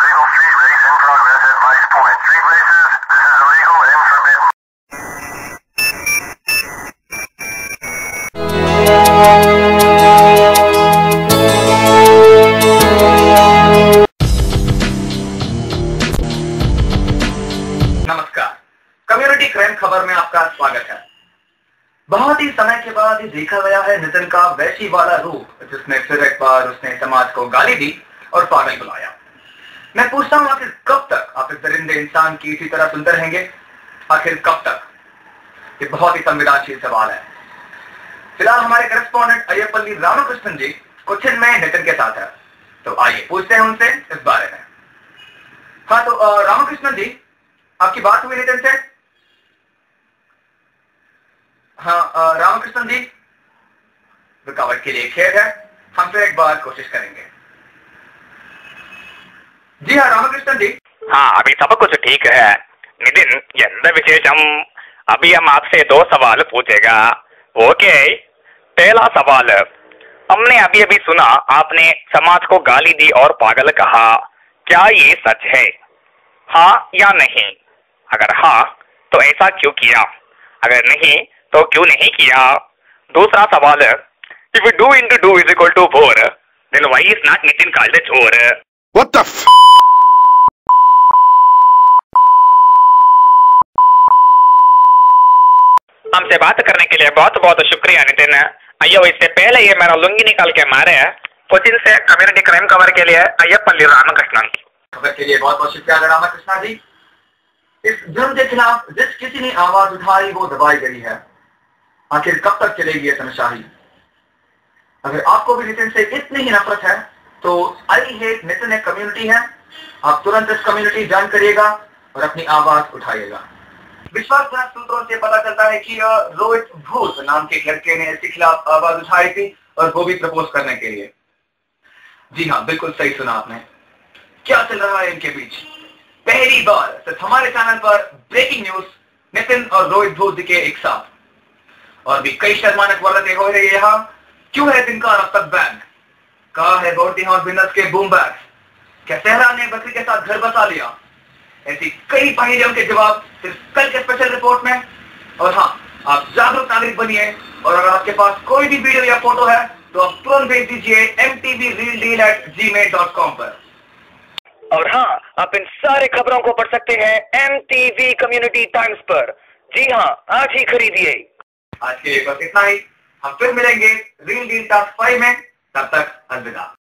illegal street race in progress at Vice Point. Street races, this is illegal and forbidden. नमस्कार, community crime खबर में आपका स्वागत है। बहुत ही समय के बाद देखा गया है नितिन का वैसी वाला रूप, जिसने फिर एक बार उसने समाज को गाली दी और पागल बुलाया। मैं पूछता हूं, आखिर कब तक आप इस दरिंदे इंसान की इसी तरह सुनते रहेंगे? आखिर कब तक? ये बहुत ही संवेदनशील सवाल है। फिलहाल हमारे करेस्पॉन्डेंट अय्यपल्ली रामकृष्णन जी कोचिन में नितिन के साथ है, तो आइए पूछते हैं उनसे इस बारे में। हाँ, तो रामकृष्णन जी, आपकी बात हुई नितिन से? हाँ रामकृष्णन जी, रुकावट के लिए खेद है, हम फिर एक बार कोशिश करेंगे। जी हाँ रामकृष्णन जी। हाँ, अभी सब कुछ ठीक है नितिन, ఎంత విశేషం? अभी हम आपसे 2 सवाल पूछेगा, ओके? पहला सवाल, हमने अभी अभी सुना आपने समाज को गाली दी और पागल कहा, क्या ये सच है? हाँ या नहीं? अगर हाँ तो ऐसा क्यों किया? अगर नहीं तो क्यों नहीं किया? दूसरा सवाल, if 2 into 2 is equal to 4, then why is not Nitin called a चोर? What the f? हमसे बात करने के लिए बहुत बहुत शुक्रिया नितिन। अयो, इससे पहले ये मेरा लुंगी निकाल के मारे है। कोचिन से कम्युनिटी क्राइम कवर के लिए अय्यपल्ली रामकृष्णन। खबर के लिए बहुत बहुत शुक्रिया रामकृष्णन जी। इस जुर्म के खिलाफ जिस किसी ने आवाज उठाई वो दबाई गई है। आखिर कब तक चलेगी ये तमाशाही? अगर आपको भी नितिन से इतनी ही नफरत है तो आई हेट नितिन एक कम्युनिटी है, आप तुरंत इस कम्युनिटी ज्वाइन करिएगा और अपनी आवाज उठाइएगा। विश्वासघात सूत्रों से पता चलता है कि रोहित भूत नाम के लड़के ने इसके खिलाफ आवाज उठाई थी, और वो भी प्रपोज करने के लिए। जी हाँ, बिल्कुल सही सुना आपने। क्या चल रहा है इनके बीच? पहली बार सिर्फ हमारे चैनल पर ब्रेकिंग न्यूज, नितिन और रोहित भूत के एक साथ। और भी कई शर्मानक वारदातें हो रही है यहाँ। क्यों है तिनका अब तक बैन? कहा है बोर्डिंग हाउस बिजनेस के बूम बैग्स? क्या सहरा ने बकरी के साथ घर बसा लिया? ऐसी कई पहेलियों के जवाब सिर्फ कल के स्पेशल रिपोर्ट में। और हाँ, आप जागरूक नागरिक बनिए, और अगर आपके पास कोई भी वीडियो या फोटो है तो आप तुरंत भेज दीजिए mtvrealdeal@gmail.com पर। और हाँ, आप इन सारे खबरों को पढ़ सकते हैं MTV कम्युनिटी टाइम्स पर। जी हाँ, आज ही खरीदिए। आज के लिए बस इतना ही। हम फिर मिलेंगे रील डील टास्क 5 में। तब तक अलविदा।